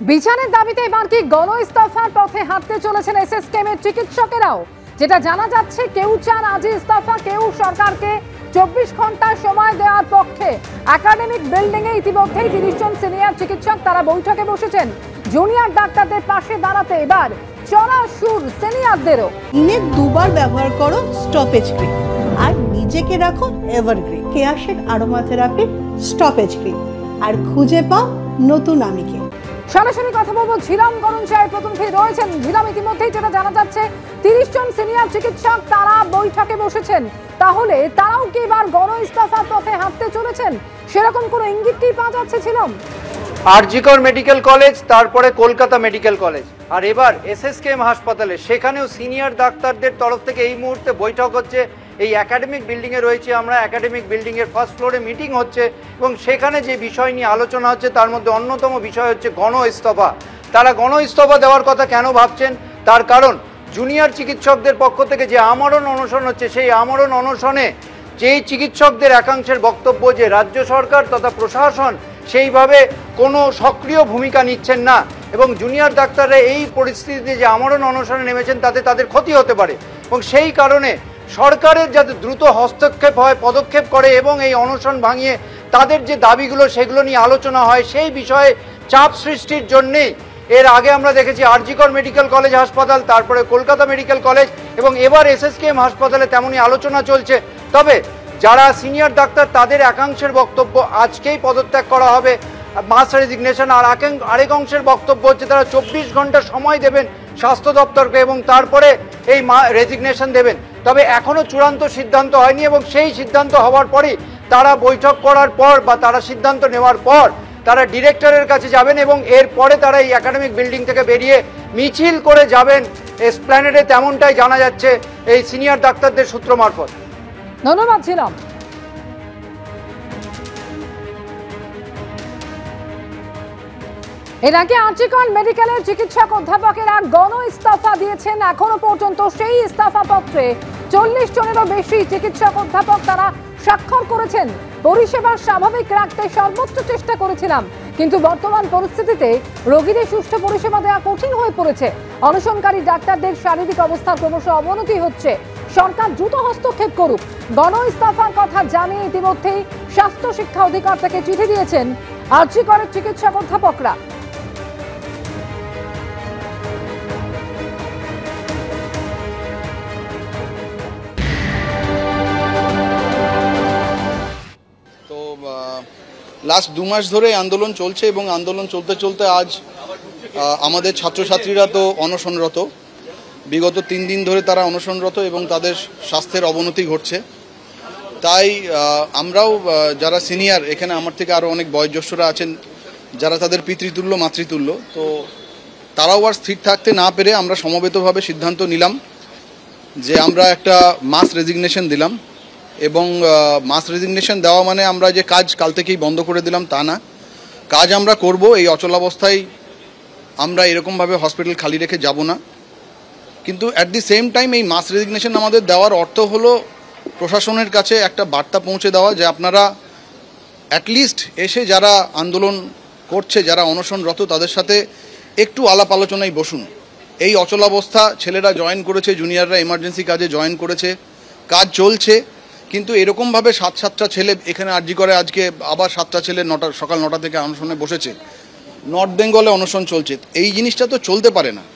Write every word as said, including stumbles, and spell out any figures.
বিচারের দাবিতে এবার কি গণ ইস্তফার পথে হাঁটতে চলেছেন এসএসকেএমের চিকিৎসকেরাও? যেটা জানা যাচ্ছে, কেউ চান আজই ইস্তফা, কেউ সরকারকে চব্বিশ ঘন্টা সময় দেওয়ার পক্ষে। একাডেমিক বিল্ডিং এ ইতিমধ্যেই তিরিশ জন সিনিয়র চিকিৎসক তারা বৈঠকে বসেছেন জুনিয়র ডাক্তারদের পাশে দাঁড়াতে। এবার চড়া সুর সিনিয়রদেরও। দিনে দুবার ব্যবহার করো স্টপেজ ক্রিম আর নিজেকে রাখো evergreen Keya Seth aromatherapy stop age cream আর খুঁজে পাও নতুন আমিকে। সরাসরি কথা বলবো ঝিলাম করুণ সাহেব প্রতিনিধি রয়েছেন। ঝিলাম, ইতিমধ্যেই যেটা জানা যাচ্ছে তিরিশ জন সিনিয়র চিকিৎসক তারা বৈঠকে বসেছেন, তাহলে তারাও কি এবার গণ ইস্তফার পথে হাঁটতে চলেছেন? সেরকম কোনো ইঙ্গিত কি পাওয়া যাচ্ছে? ছিলাম আরজিকর মেডিকেল কলেজ, তারপরে কলকাতা মেডিকেল কলেজ, আর এবার এসএসকেএম হাসপাতালে, সেখানেও সিনিয়র ডাক্তারদের তরফ থেকে এই মুহূর্তে বৈঠক হচ্ছে। এই একাডেমিক বিল্ডিংয়ে রয়েছে আমরা, একাডেমিক বিল্ডিংয়ের ফার্স্ট ফ্লোরে মিটিং হচ্ছে এবং সেখানে যে বিষয় নিয়ে আলোচনা হচ্ছে তার মধ্যে অন্যতম বিষয় হচ্ছে গণ ইস্তফা। তারা গণ ইস্তফা দেওয়ার কথা কেন ভাবছেন, তার কারণ জুনিয়র চিকিৎসকদের পক্ষ থেকে যে আমরণ অনশন হচ্ছে, সেই আমরণ অনশনে যেই চিকিৎসকদের একাংশের বক্তব্য যে রাজ্য সরকার তথা প্রশাসন সেইভাবে কোনো সক্রিয় ভূমিকা নিচ্ছেন না এবং জুনিয়র ডাক্তাররা এই পরিস্থিতিতে যে আমরণ অনশনে নেমেছেন তাতে তাদের ক্ষতি হতে পারে এবং সেই কারণে সরকারের যাতে দ্রুত হস্তক্ষেপ হয়, পদক্ষেপ করে এবং এই অনশন ভাঙিয়ে তাদের যে দাবিগুলো সেগুলো নিয়ে আলোচনা হয়, সেই বিষয়ে চাপ সৃষ্টির জন্যেই এর আগে আমরা দেখেছি আরজিকর মেডিকেল কলেজ হাসপাতাল, তারপরে কলকাতা মেডিকেল কলেজ এবং এবার এসএসকেএম হাসপাতালে তেমনই আলোচনা চলছে। তবে যারা সিনিয়র ডাক্তার তাদের একাংশের বক্তব্য আজকেই পদত্যাগ করা হবে, মাস রেজিগনেশন, আর আরেক অংশের বক্তব্য হচ্ছে তারা চব্বিশ ঘন্টা সময় দেবেন স্বাস্থ্য দপ্তরকে এবং তারপরে এই রেজিগনেশন দেবেন। তবে এখনও চূড়ান্ত সিদ্ধান্ত হয়নি এবং সেই সিদ্ধান্ত হওয়ার পরই তারা বৈঠক করার পর বা তারা সিদ্ধান্ত নেওয়ার পর তারা ডিরেক্টরের কাছে যাবেন এবং এরপরে তারা এই একাডেমিক বিল্ডিং থেকে বেরিয়ে মিছিল করে যাবেন এসপ্ল্যানেডে, তেমনটাই জানা যাচ্ছে এই সিনিয়র ডাক্তারদের সূত্র মারফত। ধন্যবাদ ছিলাম। এর আগে আরজিকর মেডিকেলের চিকিৎসক অধ্যাপকেরা গণ ইস্তফা দিয়েছেন। এখনো পর্যন্ত সেই ইস্তফা পত্রে চল্লিশ জনেরও বেশি চিকিৎসক অধ্যাপক তারা স্বাক্ষর করেছেন। পরিষেবা স্বাভাবিক রাখতে সর্বোচ্চ চেষ্টা করেছিলাম, কিন্তু বর্তমান পরিস্থিতিতে রোগীদের সুষ্ঠু পরিষেবা দেওয়া কঠিন হয়ে পড়েছে। অনশনকারী ডাক্তারদের শারীরিক অবস্থার ক্রমশ অবনতি হচ্ছে। সরকার দ্রুত হস্তক্ষেপ করুক। গণ ইস্তফার কথা জানিয়ে ইতিমধ্যেই স্বাস্থ্য শিক্ষা অধিকার থেকে চিঠি দিয়েছেন আরজিকরের চিকিৎসক অধ্যাপকরা। লাস্ট দু মাস ধরে আন্দোলন চলছে এবং আন্দোলন চলতে চলতে আজ আমাদের ছাত্রছাত্রীরা তো অনশনরত। বিগত তিন দিন ধরে তারা অনশনরত এবং তাদের স্বাস্থ্যের অবনতি ঘটছে। তাই আমরাও যারা সিনিয়র, এখানে আমার থেকে আরও অনেক বয়োজ্যেষ্ঠরা আছেন যারা তাদের পিতৃতুল্য মাতৃতুল্য, তো তারাও আর স্থির থাকতে না পেরে আমরা সমবেতভাবে সিদ্ধান্ত নিলাম যে আমরা একটা মাস রেজিগনেশন দিলাম। এবং মাস রেজিগনেশন দেওয়া মানে আমরা যে কাজ কাল থেকেই বন্ধ করে দিলাম তা না, কাজ আমরা করব। এই অচলাবস্থায় আমরা এরকমভাবে হসপিটাল খালি রেখে যাব না, কিন্তু অ্যাট দি সেম টাইম এই মাস রেজিগনেশন আমাদের দেওয়ার অর্থ হলো প্রশাসনের কাছে একটা বার্তা পৌঁছে দেওয়া যে আপনারা অ্যাটলিস্ট এসে যারা আন্দোলন করছে, যারা অনশনরত, তাদের সাথে একটু আলাপ আলোচনায় বসুন। এই অচলাবস্থা, ছেলেরা জয়েন করেছে, জুনিয়ররা এমার্জেন্সি কাজে জয়েন করেছে, কাজ চলছে, কিন্তু এরকমভাবে সাত সাতটা ছেলে এখানে আরজি করে আজকে আবার সাতটা ছেলে নটা সকাল নটা থেকে অনশনে বসেছে। নর্থ বেঙ্গলে অনশন চলছে, এই জিনিসটা তো চলতে পারে না।